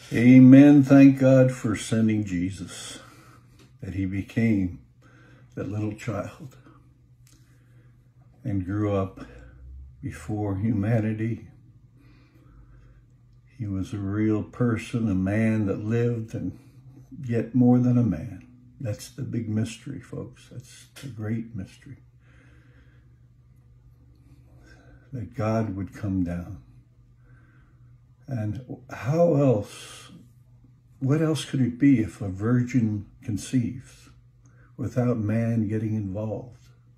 Amen. Thank God for sending Jesus, that he became that little child and grew up before humanity. He was a real person, a man that lived, and yet more than a man. That's the big mystery, folks. That's the great mystery. That God would come down. And how else, what else could it be if a virgin conceives without man getting involved?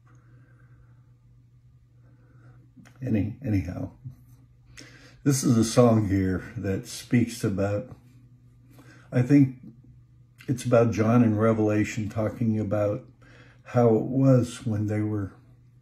Anyhow, this is a song here that speaks about, I think it's about John in Revelation talking about how it was when they were,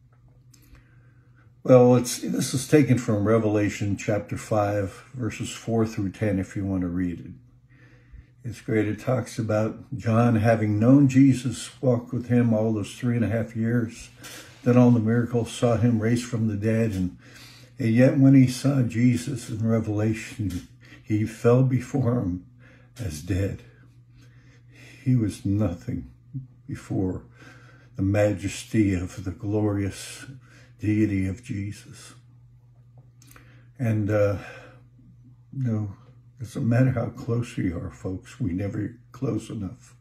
well, this is taken from Revelation chapter 5, verses 4 through 10, if you want to read it. It's great. It talks about John having known Jesus, walked with him all those 3.5 years, done all the miracles, saw him raised from the dead, and yet when he saw Jesus in Revelation, he fell before him as dead. He was nothing before the majesty of the glorious deity of Jesus. And no, it doesn't matter how close we are, folks, we never get close enough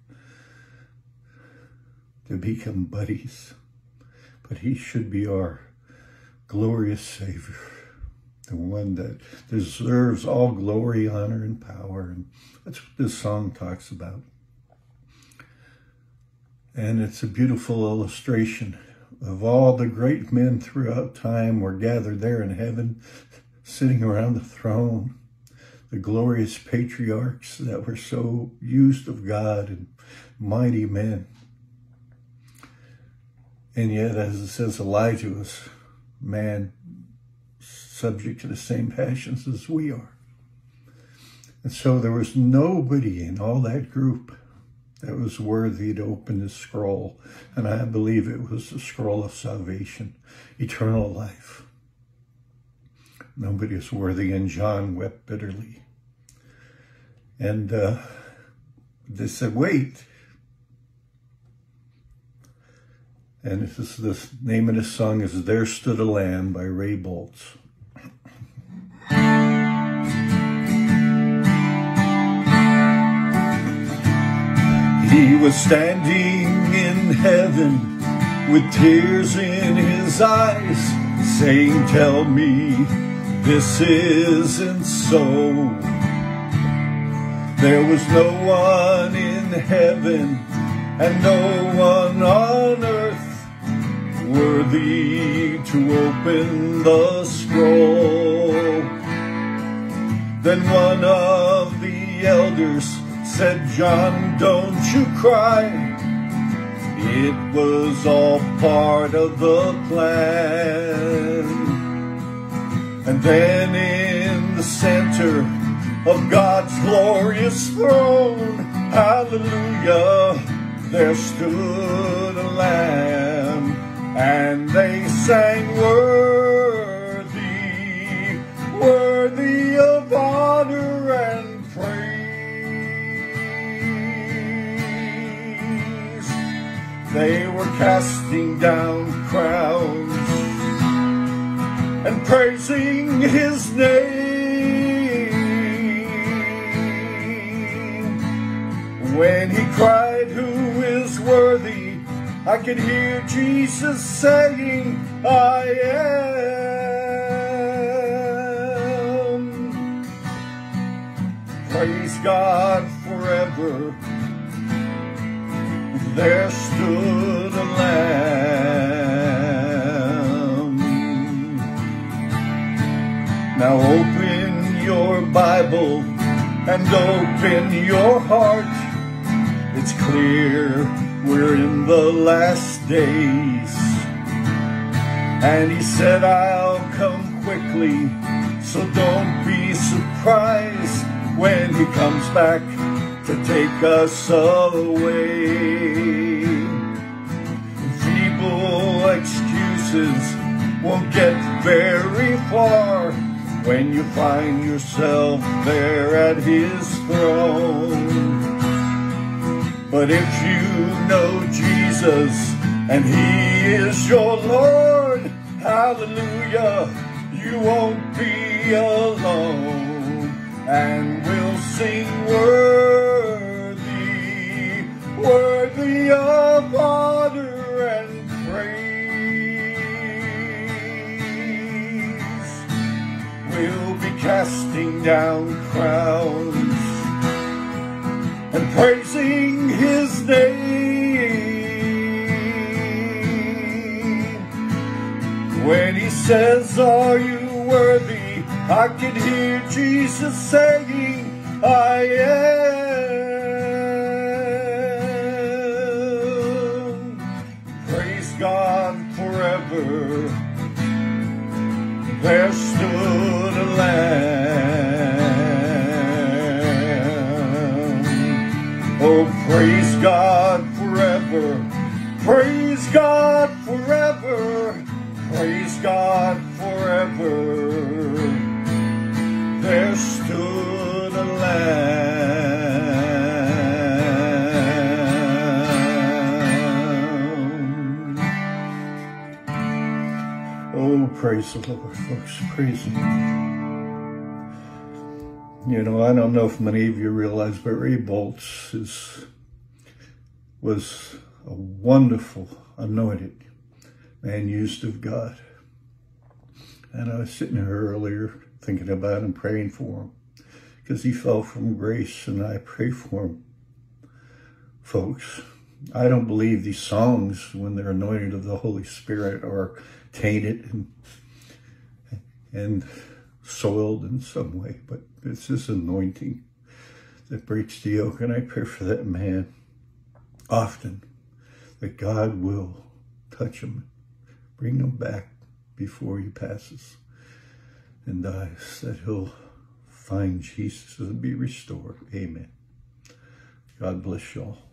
to become buddies. But he should be our glorious Savior, the one that deserves all glory, honor, and power. And that's what this song talks about. And it's a beautiful illustration of all the great men throughout time were gathered there in heaven, sitting around the throne, the glorious patriarchs that were so used of God and mighty men. And yet, as it says, Elijah was man subject to the same passions as we are. And so there was nobody in all that group that was worthy to open the scroll. And I believe it was the scroll of salvation, eternal life. Nobody is worthy, and John wept bitterly. And they said, wait. And this is the name of the song is There Stood a Lamb by Boltz. He was standing in heaven with tears in his eyes, saying, tell me this isn't so. There was no one in heaven and no one on earth worthy to open the scroll. Then one of the elders said, John, don't you cry. It was all part of the plan. And then in the center of God's glorious throne, hallelujah, there stood a lamb, and they sang, worthy, worthy of honor and praise. They were casting down crowns and praising his name. When he cried, who is worthy, I could hear Jesus saying, I am. Praise God forever. There stood a lamb. Now open your Bible and open your heart. It's clear we're in the last days. And he said, I'll come quickly, so don't be surprised when he comes back to take us away. Feeble excuses won't get very far when you find yourself there at his throne. But if you know Jesus and he is your Lord, hallelujah, you won't be alone, and we'll sing worthy, worthy of honor and praise. We'll be casting down crowns and praising his name. When he says, are you worthy? I can hear Jesus saying, I am. Praise God forever. There stood a lamb. Oh, praise God forever. Praise God forever. Praise God forever. There stood a lamb. Oh, praise the Lord, folks. Praise Him. You know, I don't know if many of you realize, but Ray Boltz was a wonderful, anointed man used of God. And I was sitting here earlier thinking about him, praying for him, because he fell from grace, and I pray for him. Folks, I don't believe these songs, when they're anointed of the Holy Spirit, are tainted and soiled in some way, but it's His anointing that breaks the yoke. And I pray for that man often, that God will touch him, bring him back before he passes and dies, that he'll find Jesus and be restored. Amen. God bless y'all.